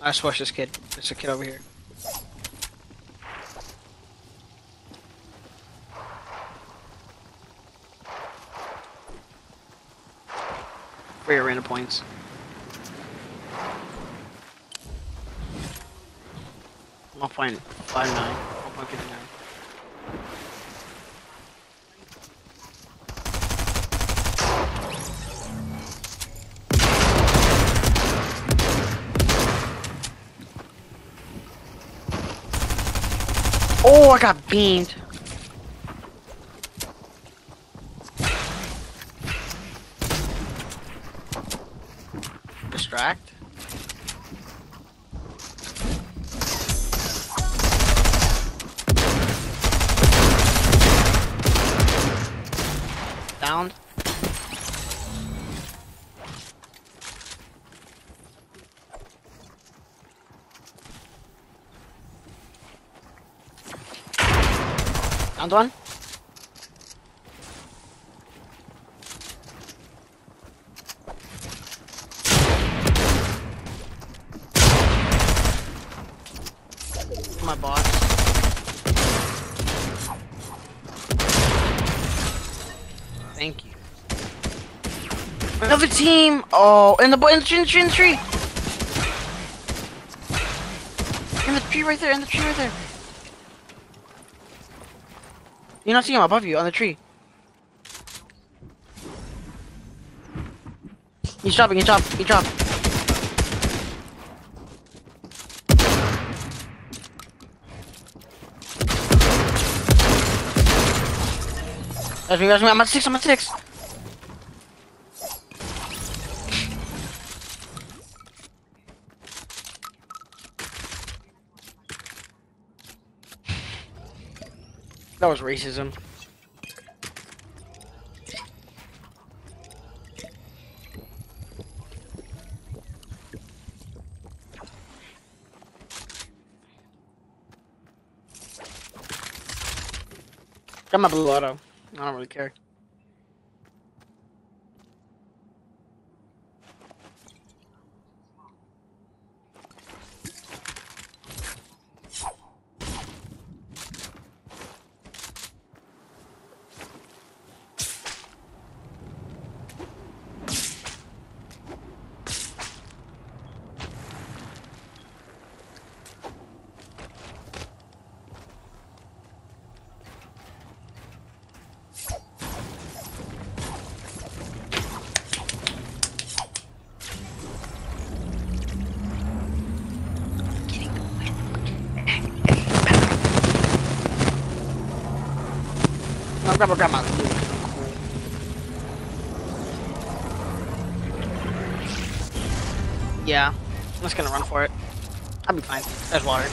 I swash this kid. There's a kid over here. For your random points. I'm 1.59. 1.59. Oh, I got beamed. Distract. Down. Downed one. My boss. Thank you. Another team. Oh, in the tree, in the tree, in the tree. In the tree right there. In the tree right there. You're not seeing him above you on the tree. He's dropping. He dropped. He dropped. That's me, that's me. I'm at 6, I'm at 6. That was racism. Got my blue auto. I don't really care. Grab my loot. Yeah, I'm just gonna run for it. I'll be fine. There's water.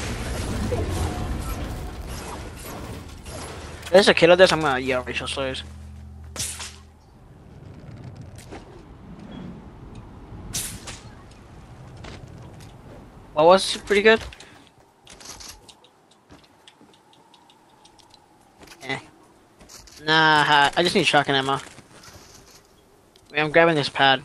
There's a kid out there, so I'm gonna yell racial slurs. What was pretty good? Nah, I just need shotgun ammo. Wait, I'm grabbing this pad.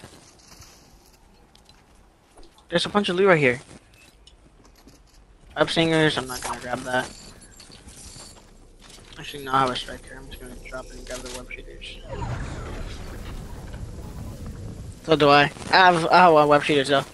There's a bunch of loot right here. Upsingers, I'm not gonna grab that. Actually, no, I have a striker. I'm just gonna drop it and grab the web shooters. So do I. I have web shooters though.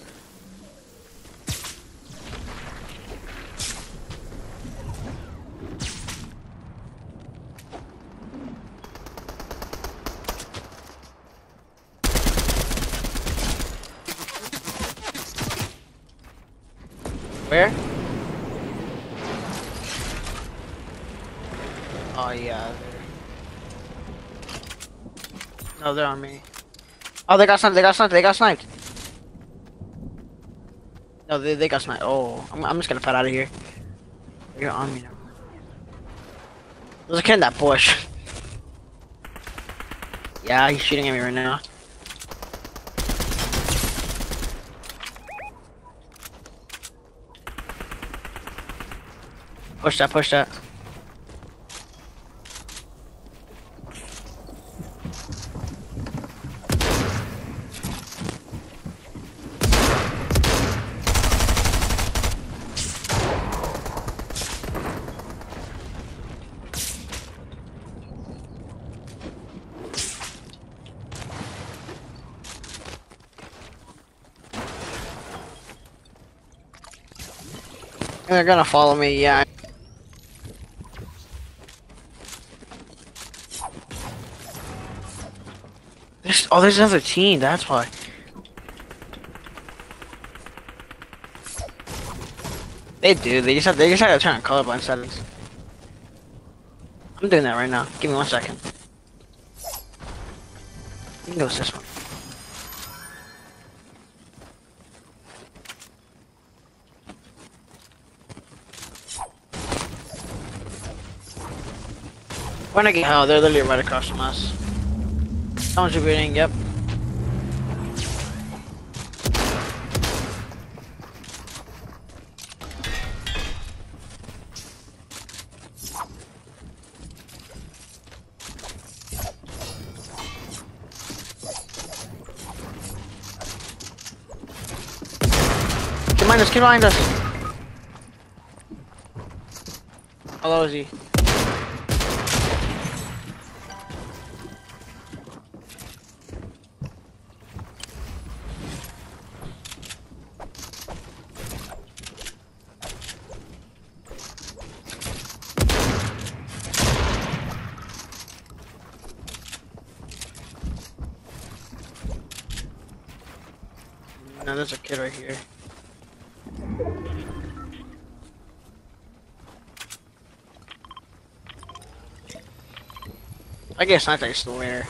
Where? Oh yeah. No, they're on me. Oh, they got sniped. They got sniped. They got sniped. No, they got sniped. Oh, I'm just gonna fight out of here. You're on me now. There's a kid in that bush. Yeah, he's shooting at me right now. Push that, push that. They're gonna follow me, yeah. There's another team, that's why. They do, they just have to turn on colorblind settings. I'm doing that right now. Give me 1 second. You can go with this one. When I get hell, they're literally right across from us. Someone's rebooting, yep. Get behind us. Hello, Z. No, there's a kid right here. I guess I think it's the winner.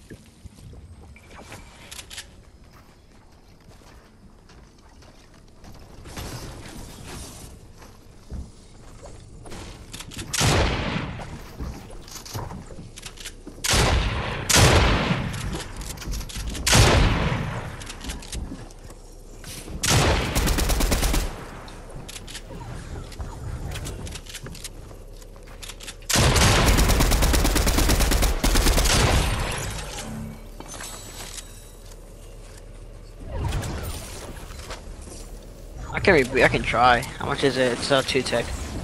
I can try. How much is it? It's 2 tick.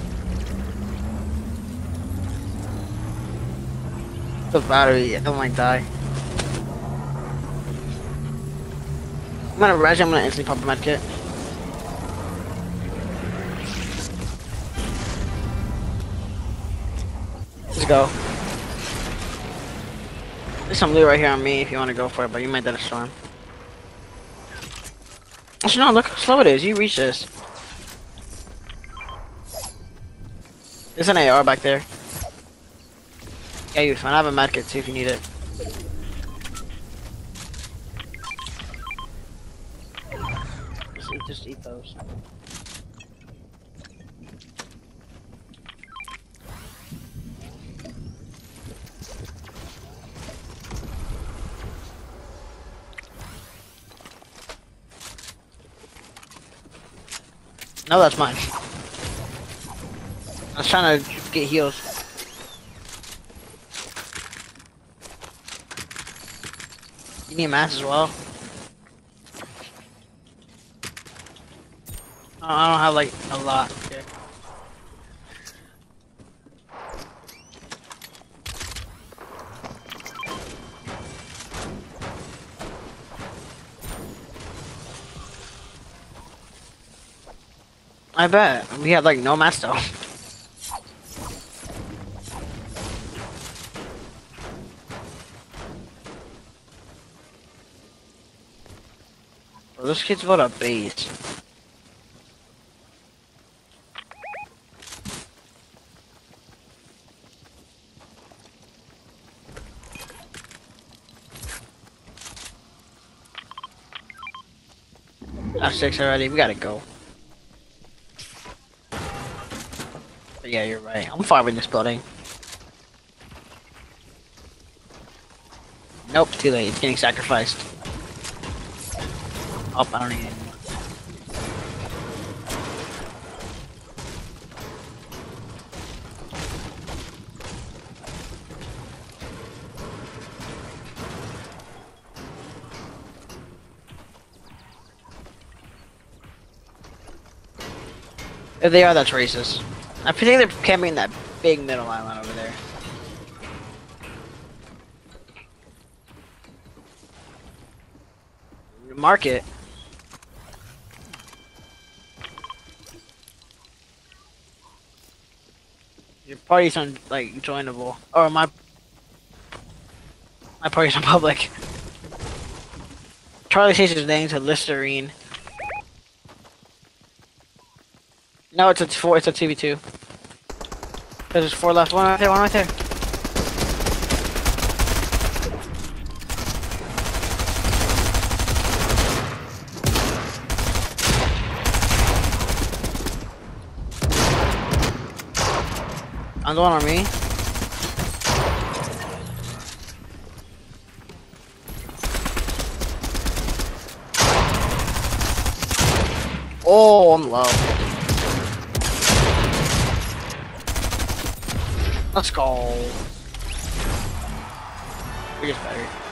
The battery, I don't like die. I'm gonna instantly pop a med kit. Let's go. There's some loot right here on me if you want to go for it, but you might die to storm. Actually, no, look how slow it is. You reach this. There's an AR back there. Yeah, you're fine. I have a medkit too if you need it. Just eat those. No, that's mine. I was trying to get heals. You need mats as well? Oh, I don't have like a lot. Okay. I bet. We have like no mats though. Well, this kid's about a base. That's 6 already. We gotta go. But yeah, you're right. I'm fine with this building. Nope, too late. It's getting sacrificed. Oh, I don't need it anymore. If they are, that's racist. I think they're camping that big middle island over there. Market. Your party's on like joinable, or my party's on public. Charlie changes his name to Listerine. No, it's a four. It's a 2v2. There's 4 left. One right there. One right there. I'm going on me. Oh, I'm low. Let's go. We just better.